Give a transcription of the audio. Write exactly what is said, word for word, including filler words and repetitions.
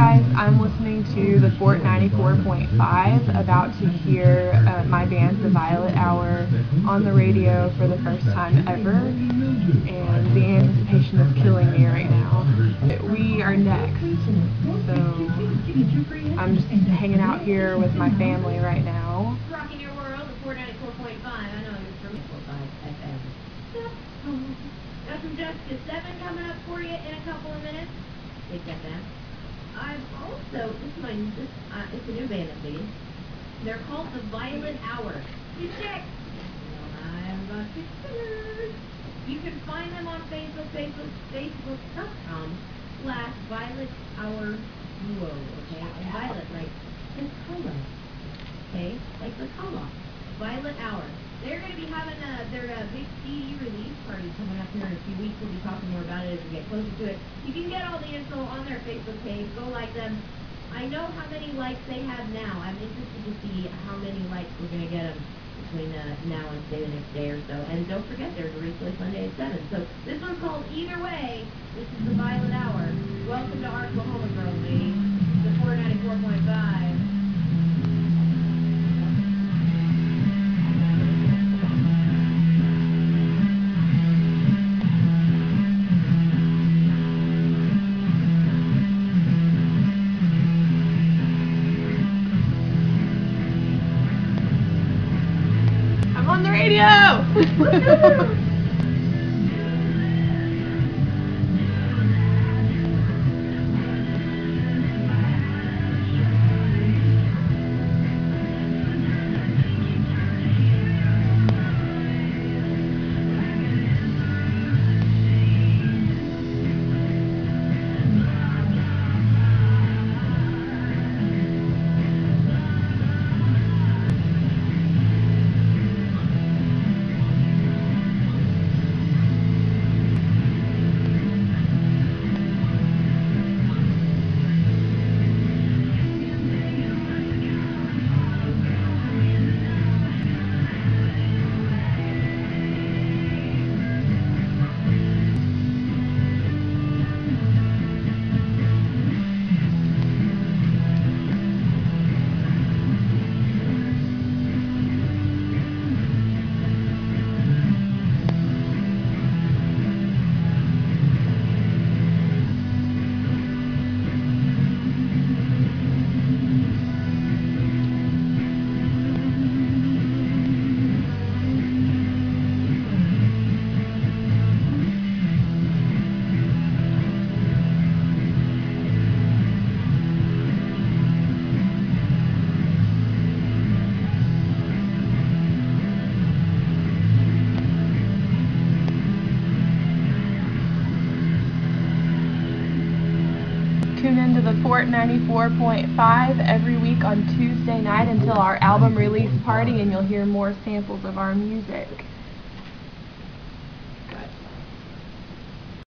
guys, I'm listening to the Fort ninety-four point five, about to hear uh, my band, The Violet Hour, on the radio for the first time ever, and the anticipation is killing me right now. We are next, so I'm just hanging out here with my family right now. Rocking your world at Fort ninety-four point five. I know you're from four point five F M. Got some Jessica seven coming up for you in a couple of minutes. Take that down. I've also, this is my, this, uh, it's a new band I'm digging. They're called The Violet Hour. You check. I've got pictures. You can find them on Facebook, Facebook, Facebook.com slash Violet Hour Duo, okay? And Violet, like the color, okay? Like the color. Violet Hour. They're going to be having a, their uh, big C D release party coming up here in a few weeks. We'll be talking more about it as we get closer to it. You can get all the info on their Facebook page. Go like them. I know how many likes they have now. I'm interested to see how many likes we're going to get them between uh, now and say the next day or so. And don't forget, there's a replay Sunday at seven. So this one's called Either Way. This is the Violet Hour. Welcome to our Oklahoma Girl, ladies. The Fort ninety-four point five. On the radio! Tune into the Fort ninety-four point five every week on Tuesday night until our album release party, and you'll hear more samples of our music.